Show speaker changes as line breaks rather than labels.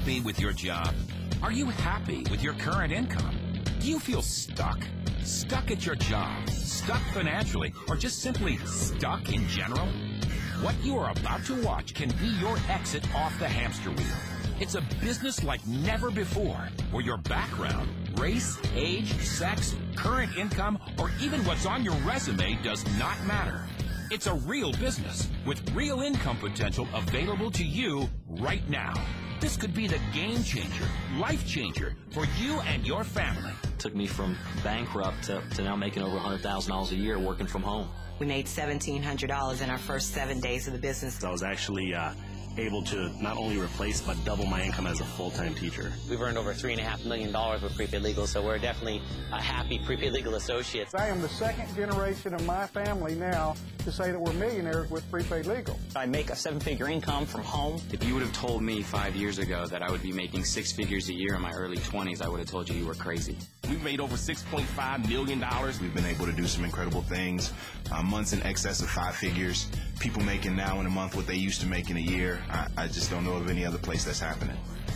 happy with your job? Are you happy with your current income? Do you feel stuck? Stuck at your job? Stuck financially? Or just simply stuck in general? What you are about to watch can be your exit off the hamster wheel. It's a business like never before, where your background, race, age, sex, current income, or even what's on your resume does not matter. It's a real business with real income potential available to you right now. This could be the game changer, life changer for you and your family.
Took me from bankrupt to now making over $100,000 a year working from home.
We made $1,700 in our first 7 days of the business.
I was actually able to not only replace but double my income as a full-time teacher.
We've earned over $3.5 million with Prepaid Legal, so we're definitely happy Prepaid Legal associates.
I am the second generation of my family now to say that we're millionaires with Prepaid Legal.
I make a 7-figure income from home.
If you would have told me 5 years ago that I would be making 6 figures a year in my early 20s, I would have told you were crazy.
We've made over $6.5 million. We've been able to do some incredible things. Months in excess of 5 figures. People making now in a month what they used to make in a year. I just don't know of any other place that's happening.